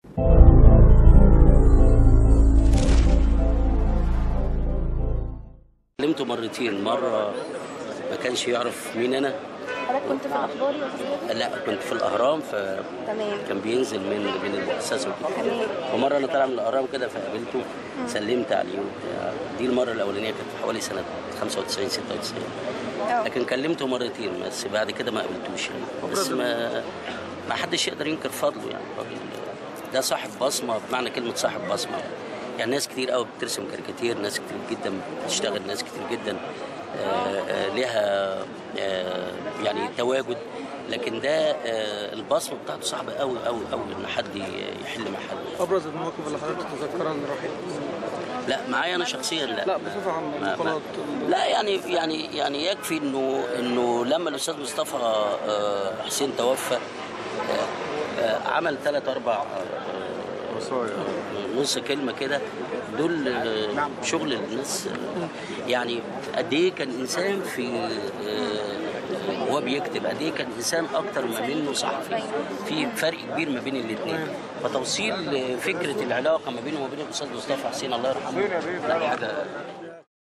كلمته مرتين، مرة ما كانش يعرف مين أنا. حضرتك كنت في الأخبار يا أستاذ؟ لا، كنت في الأهرام، كان بينزل من المؤسسة وكده. ومرة أنا طالع من الأهرام كده فقابلته، سلمت عليه. دي المرة الأولانية كانت حوالي سنة 95 96. لكن كلمته مرتين بس، بعد كده ما قابلتوش يعني. بس ما حدش يقدر ينكر فضله يعني. الراجل ده صاحب بصمة بمعنى كلمة صاحب بصمة يعني. ناس كتير قوي بترسم كاريكاتير، ناس كتير جدا بتشتغل، ناس كتير جدا لها يعني تواجد، لكن ده البصمه بتاعته صعبه قوي قوي قوي ان حد يحل محله. ابرز المواقف اللي حضرتك تتذكرها للرحيل؟ لا معايا انا شخصيا لا بصفه عامه. لا يعني يكفي انه لما الاستاذ مصطفى حسين توفى عمل 3 4 نص كلمه كده، دول شغل الناس يعني. قد ايه كان انسان في وهو بيكتب، قد ايه كان انسان اكتر ما منه صحفي. في فرق كبير ما بين الاثنين، فتوصيل فكره العلاقه ما بينه وما بين الاستاذ مصطفى حسين الله يرحمه ده حاجه